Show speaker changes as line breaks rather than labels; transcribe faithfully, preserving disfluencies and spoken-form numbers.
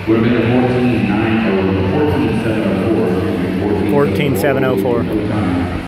Would have been a fourteen nine or fourteen seven oh four.
fourteen seven oh four.